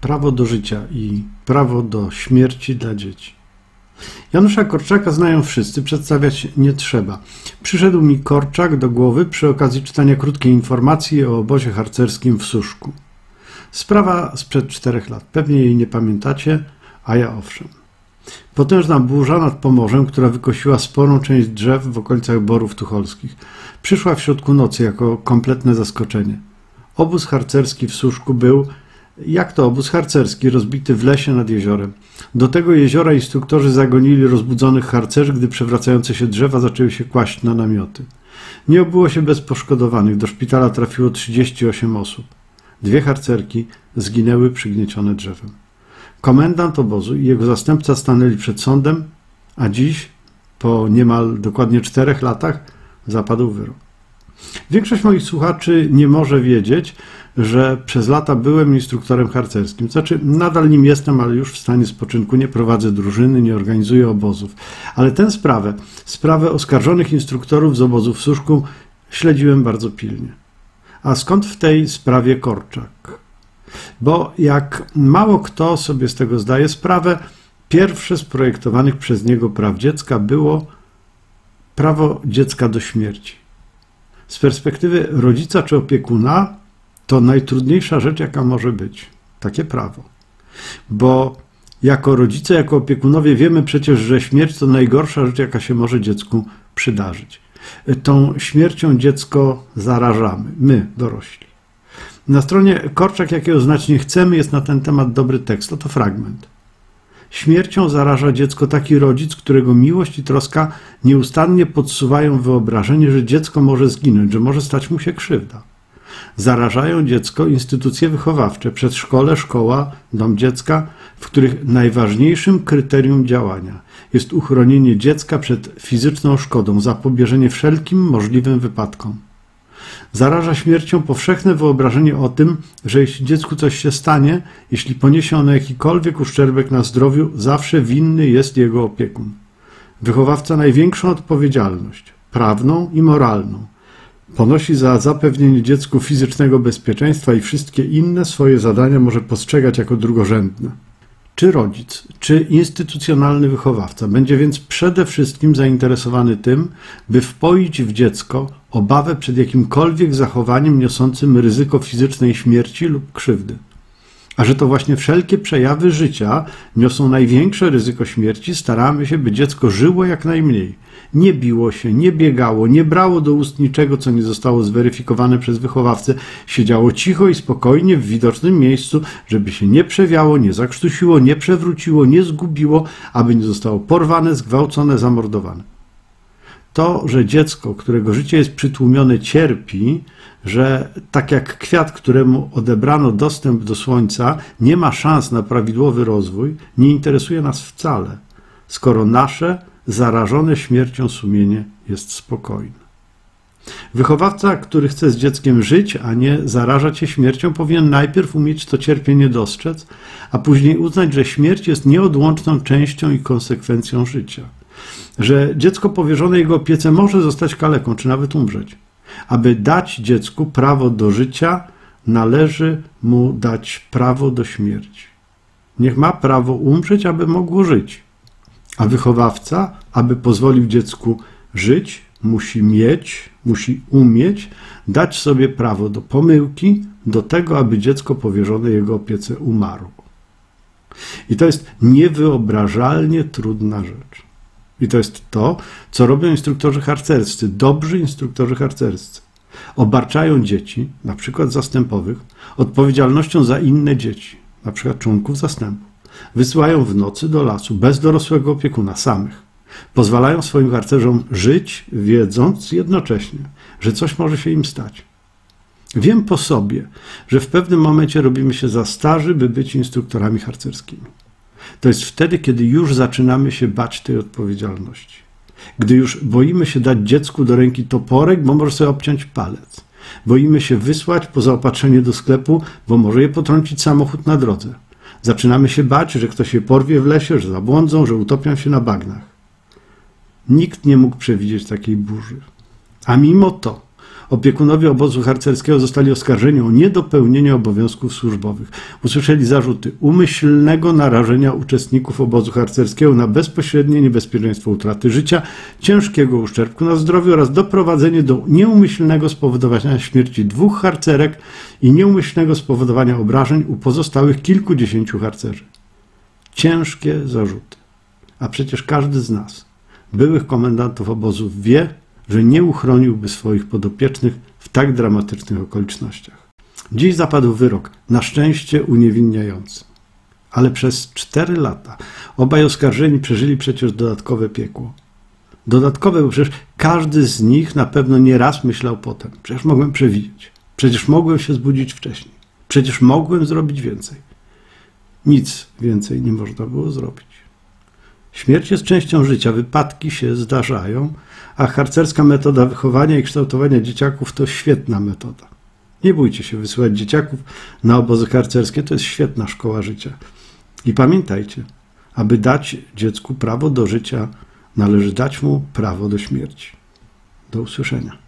prawo do życia i prawo do śmierci dla dzieci. Janusza Korczaka znają wszyscy, przedstawiać nie trzeba. Przyszedł mi Korczak do głowy przy okazji czytania krótkiej informacji o obozie harcerskim w Suszku. Sprawa sprzed 4 lat. Pewnie jej nie pamiętacie, a ja owszem. Potężna burza nad Pomorzem, która wykosiła sporą część drzew w okolicach Borów Tucholskich, przyszła w środku nocy jako kompletne zaskoczenie. Obóz harcerski w Suszku był, jak to obóz harcerski, rozbity w lesie nad jeziorem. Do tego jeziora instruktorzy zagonili rozbudzonych harcerzy, gdy przewracające się drzewa zaczęły się kłaść na namioty. Nie obyło się bez poszkodowanych. Do szpitala trafiło 38 osób. 2 harcerki zginęły przygniecione drzewem. Komendant obozu i jego zastępca stanęli przed sądem, a dziś, po niemal dokładnie 4 latach, zapadł wyrok. Większość moich słuchaczy nie może wiedzieć, że przez lata byłem instruktorem harcerskim. Znaczy, nadal nim jestem, ale już w stanie spoczynku, nie prowadzę drużyny, nie organizuję obozów. Ale tę sprawę oskarżonych instruktorów z obozu w Suszku śledziłem bardzo pilnie. A skąd w tej sprawie Korczak? Bo jak mało kto sobie z tego zdaje sprawę, pierwsze z projektowanych przez niego praw dziecka było prawo dziecka do śmierci. Z perspektywy rodzica czy opiekuna to najtrudniejsza rzecz, jaka może być. Takie prawo. Bo jako rodzice, jako opiekunowie wiemy przecież, że śmierć to najgorsza rzecz, jaka się może dziecku przydarzyć. Tą śmiercią dziecko zarażamy, my, dorośli. Na stronie Korczak, jakiego znać nie chcemy, jest na ten temat dobry tekst. Oto fragment. Śmiercią zaraża dziecko taki rodzic, którego miłość i troska nieustannie podsuwają wyobrażenie, że dziecko może zginąć, że może stać mu się krzywda. Zarażają dziecko instytucje wychowawcze, przedszkole, szkoła, dom dziecka, w których najważniejszym kryterium działania jest uchronienie dziecka przed fizyczną szkodą, zapobieżenie wszelkim możliwym wypadkom. Zaraża śmiercią powszechne wyobrażenie o tym, że jeśli dziecku coś się stanie, jeśli poniesie ono jakikolwiek uszczerbek na zdrowiu, zawsze winny jest jego opiekun. Wychowawca największą odpowiedzialność, prawną i moralną, ponosi za zapewnienie dziecku fizycznego bezpieczeństwa i wszystkie inne swoje zadania może postrzegać jako drugorzędne. Czy rodzic, czy instytucjonalny wychowawca będzie więc przede wszystkim zainteresowany tym, by wpoić w dziecko obawę przed jakimkolwiek zachowaniem niosącym ryzyko fizycznej śmierci lub krzywdy. A że to właśnie wszelkie przejawy życia niosą największe ryzyko śmierci, staramy się, by dziecko żyło jak najmniej. Nie biło się, nie biegało, nie brało do ust niczego, co nie zostało zweryfikowane przez wychowawcę. Siedziało cicho i spokojnie w widocznym miejscu, żeby się nie przewiało, nie zakrztusiło, nie przewróciło, nie zgubiło, aby nie zostało porwane, zgwałcone, zamordowane. To, że dziecko, którego życie jest przytłumione, cierpi, że tak jak kwiat, któremu odebrano dostęp do słońca, nie ma szans na prawidłowy rozwój, nie interesuje nas wcale, skoro nasze, zarażone śmiercią sumienie jest spokojne. Wychowawca, który chce z dzieckiem żyć, a nie zarażać się śmiercią, powinien najpierw umieć to cierpienie dostrzec, a później uznać, że śmierć jest nieodłączną częścią i konsekwencją życia. Że dziecko powierzone jego opiece może zostać kaleką, czy nawet umrzeć. Aby dać dziecku prawo do życia, należy mu dać prawo do śmierci. Niech ma prawo umrzeć, aby mogło żyć. A wychowawca, aby pozwolił dziecku żyć, musi umieć dać sobie prawo do pomyłki, do tego, aby dziecko powierzone jego opiece umarło. I to jest niewyobrażalnie trudna rzecz. I to jest to, co robią instruktorzy harcerscy, dobrzy instruktorzy harcerscy. Obarczają dzieci, na przykład zastępowych, odpowiedzialnością za inne dzieci, na przykład członków zastępu. Wysyłają w nocy do lasu, bez dorosłego opiekuna, samych. Pozwalają swoim harcerzom żyć, wiedząc jednocześnie, że coś może się im stać. Wiem po sobie, że w pewnym momencie robimy się za starzy, by być instruktorami harcerskimi. To jest wtedy, kiedy już zaczynamy się bać tej odpowiedzialności. Gdy już boimy się dać dziecku do ręki toporek, bo może sobie obciąć palec. Boimy się wysłać po zaopatrzenie do sklepu, bo może je potrącić samochód na drodze. Zaczynamy się bać, że ktoś je porwie w lesie, że zabłądzą, że utopią się na bagnach. Nikt nie mógł przewidzieć takiej burzy. A mimo to Opiekunowie obozu harcerskiego zostali oskarżeni o niedopełnienie obowiązków służbowych. Usłyszeli zarzuty umyślnego narażenia uczestników obozu harcerskiego na bezpośrednie niebezpieczeństwo utraty życia, ciężkiego uszczerbku na zdrowiu oraz doprowadzenie do nieumyślnego spowodowania śmierci 2 harcerek i nieumyślnego spowodowania obrażeń u pozostałych kilkudziesięciu harcerzy. Ciężkie zarzuty. A przecież każdy z nas, byłych komendantów obozów, wie, że nie uchroniłby swoich podopiecznych w tak dramatycznych okolicznościach. Dziś zapadł wyrok, na szczęście uniewinniający. Ale przez 4 lata obaj oskarżeni przeżyli przecież dodatkowe piekło. Dodatkowe, bo przecież każdy z nich na pewno nie raz myślał potem. Przecież mogłem przewidzieć. Przecież mogłem się zbudzić wcześniej. Przecież mogłem zrobić więcej. Nic więcej nie można było zrobić. Śmierć jest częścią życia, wypadki się zdarzają, a harcerska metoda wychowania i kształtowania dzieciaków to świetna metoda. Nie bójcie się wysyłać dzieciaków na obozy harcerskie, to jest świetna szkoła życia. I pamiętajcie, aby dać dziecku prawo do życia, należy dać mu prawo do śmierci. Do usłyszenia.